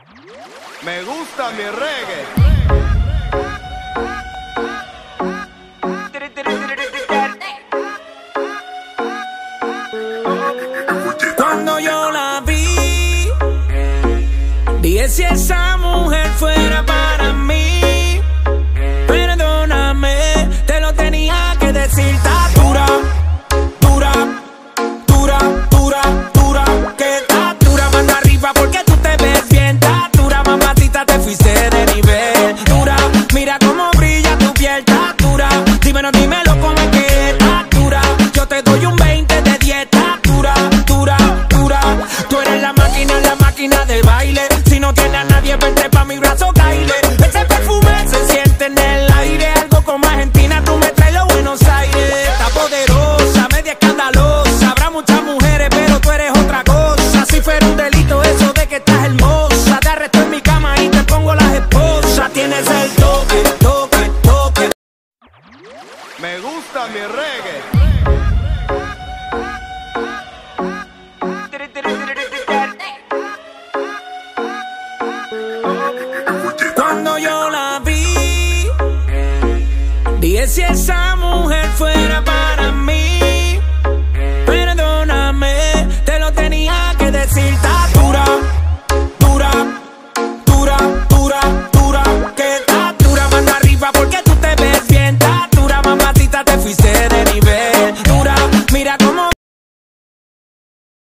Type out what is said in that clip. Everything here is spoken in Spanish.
Me gusta mi reggae. Cuando yo la vi, dije si esa mujer fuera para mí. Perdóname, te lo tenía que decir. Está dura, dura, dura, dura, dura. Que está dura, mano arriba porque tú te ves bien. Está dura, mamacita, te fuiste de nivel. Dura, mira cómo brilla tu piel. Está dura, dímelo cómo es que está dura. Yo te doy un 20 de dieta. Dura, dura, dura. Tú eres la máquina de baile. Si no tienes a nadie, vente pa' mi brazo, caile. Ese perfume se siente en el aire. Algo como Argentina, tú me traes los Buenos Aires. Está poderosa, media escandalosa. Habrá muchas mujeres, pero tú eres otra cosa. Si fuera un delito eso de que estás hermosa, te arresto en mi cama y te pongo las esposas. Tienes el toque, toque, toque. Me gusta mi reggae. Cuando yo la vi, dije si esa mujer fue